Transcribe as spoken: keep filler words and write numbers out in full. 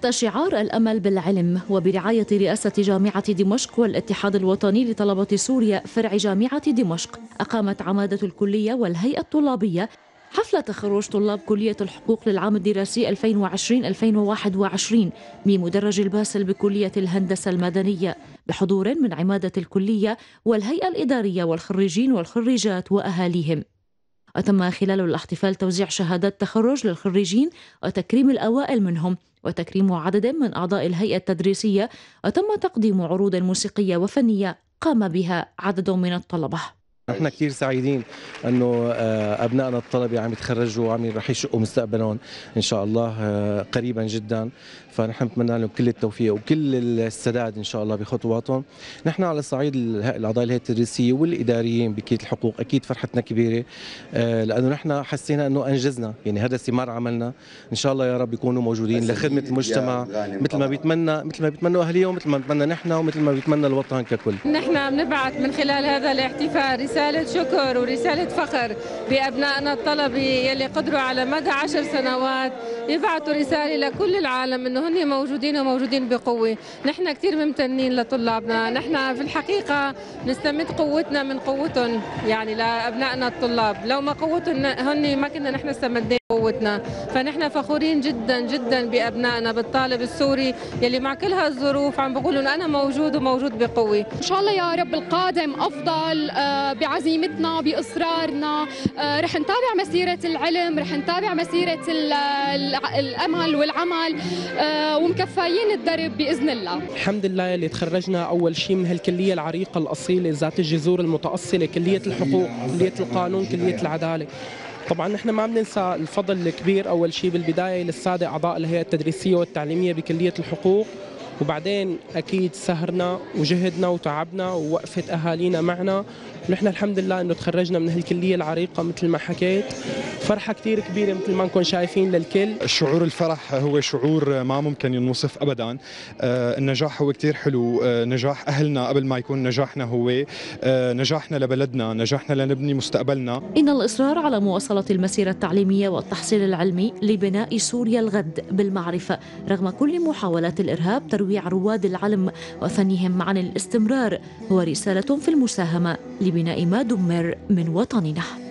تحت شعار الأمل بالعلم وبرعاية رئاسة جامعة دمشق والاتحاد الوطني لطلبة سوريا فرع جامعة دمشق، أقامت عمادة الكلية والهيئة الطلابية حفل تخرج طلاب كلية الحقوق للعام الدراسي ألفين وعشرين ألفين وواحد وعشرين بمدرج الباسل بكلية الهندسة المدنية، بحضور من عمادة الكلية والهيئة الإدارية والخريجين والخريجات وأهاليهم. وتم خلال الاحتفال توزيع شهادات تخرج للخريجين وتكريم الأوائل منهم وتكريم عدد من أعضاء الهيئة التدريسية، وتم تقديم عروض موسيقية وفنية قام بها عدد من الطلبة. نحن كثير سعيدين انه ابنائنا الطلبه عم يتخرجوا وعم رح يشقوا مستقبلهم ان شاء الله قريبا جدا، فنحن بنتمنى لهم كل التوفيق وكل السداد ان شاء الله بخطواتهم. نحن على صعيد الاعضاء الهيئه التدريسيه والاداريين بكليه الحقوق اكيد فرحتنا كبيره، لانه نحن حسينا انه انجزنا، يعني هذا ثمار عملنا، ان شاء الله يا رب يكونوا موجودين لخدمه المجتمع مثل ما بيتمنى مثل ما بيتمنوا اهاليهم، مثل ما بيتمنى نحن ومثل ما بيتمنى الوطن ككل. نحن بنبعث من خلال هذا الاحتفال رسالة شكر ورسالة فخر بأبنائنا الطلبة يلي قدروا على مدى عشر سنوات يبعثوا رسالة لكل العالم إنه هن موجودين وموجودين بقوة. نحن كثير ممتنين لطلابنا، نحن في الحقيقة نستمد قوتنا من قوتهم، يعني لأبنائنا الطلاب، لو ما قوتهم هن ما كنا نحن استمدنا قوتنا، فنحن فخورين جدا جدا بأبنائنا، بالطالب السوري يلي مع كل هالظروف عم بقولوا إنه أنا موجود وموجود بقوة. إن شاء الله يا رب القادم أفضل، بعزيمتنا بإصرارنا رح نتابع مسيرة العلم، رح نتابع مسيرة الأمل والعمل ومكفايين الدرب بإذن الله. الحمد لله اللي تخرجنا أول شيء من هالكلية العريقة الأصيلة ذات الجذور المتأصلة، كلية الحقوق، كلية القانون، كلية العدالة. طبعا نحن ما بننسى الفضل الكبير أول شيء بالبداية للسادة أعضاء الهيئة التدريسية والتعليمية بكلية الحقوق، وبعدين أكيد سهرنا وجهدنا وتعبنا ووقفت أهالينا معنا، ونحن الحمد لله إنه تخرجنا من هالكلية العريقة مثل ما حكيت. فرحة كتير كبيرة مثل ما نكون شايفين للكل. شعور الفرح هو شعور ما ممكن ينوصف أبدا. آه النجاح هو كتير حلو، آه نجاح أهلنا قبل ما يكون نجاحنا هو آه نجاحنا لبلدنا، نجاحنا لنبني مستقبلنا. إن الإصرار على مواصلة المسيرة التعليمية والتحصيل العلمي لبناء سوريا الغد بالمعرفة رغم كل محاولات الإرهاب ترويع رواد العلم وفنهم عن الاستمرار هو رسالة في المساهمة لبناء ما دمر من وطننا.